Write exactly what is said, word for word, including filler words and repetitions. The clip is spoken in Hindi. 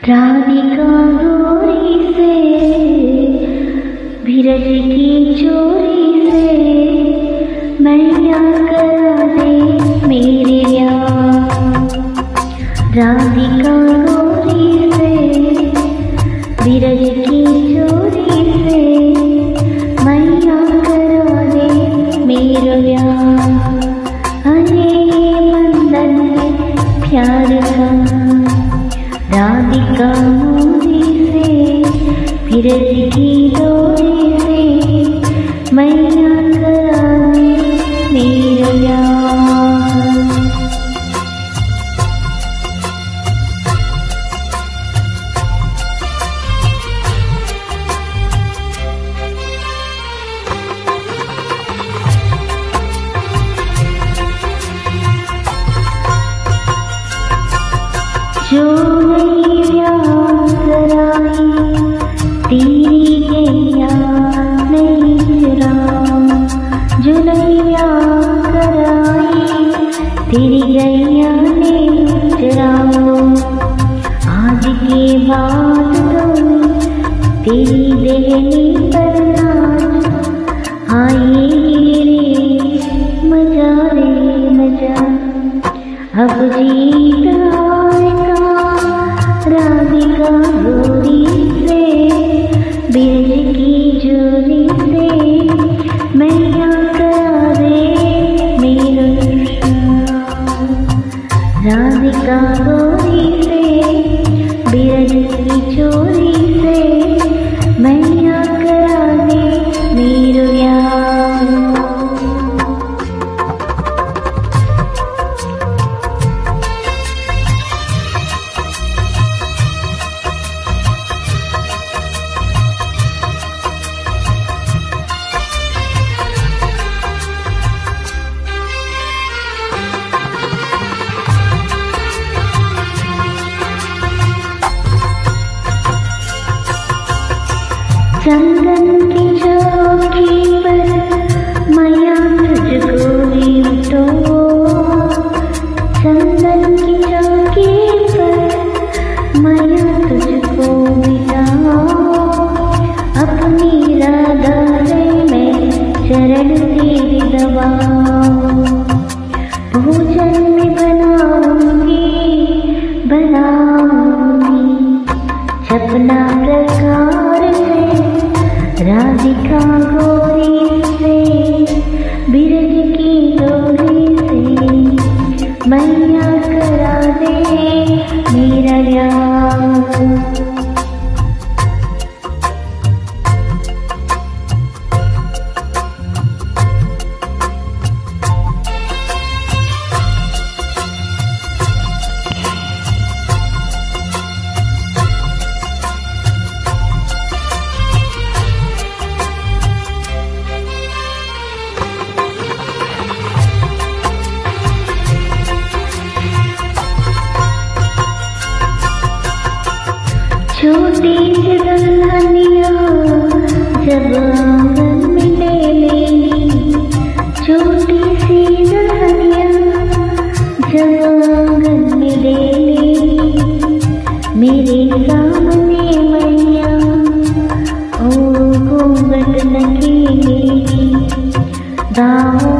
राधिका गोरी से बिरज की चोरी से मैया करा दे मेरे ब्याह। राधिका गोरी से बिरज की चोरी से मैया करा दे मेरे ब्याह। अरे बंधन है प्यार का राधिका मोरी से बिरज की डोरी से मैया करा दे मेरा ब्याह। जो नहीं ब्याह कराई तेरी गैया नहीं चुरा। जो नहीं ब्याह कराई तेरी गैया नहीं चुरा। आज के बाद तेरी देहनी पर नाच आएगी रे मजा रे मजा। अब जीत राधिका गोरी से बिरज की चोरी से मैया करा दे मेरा ब्याह। राधिका गोरी से बिरज की चोरी से मैया करा दे मेरा ब्याह। चंदन की चौकी पर मैया तुझको लिपटो। चंदन की चौकी पर मैया तुझको बिठाओ। अपनी राधा से मैं चरण तेरी दबाऊं। भोजन में बनाऊंगी बनाऊंगी छपना प्रकार से राधिका गोरी से बिरज की डोरी से मैया करा दे मेरा ब्याह। छोटी सी दुल्हनिया जब आंगन में ले लेगी। छोटी सी दुल्हनिया जब आंगन में ले लेगी। मेरे सामने मैया ओ घूंघट लगी दाओ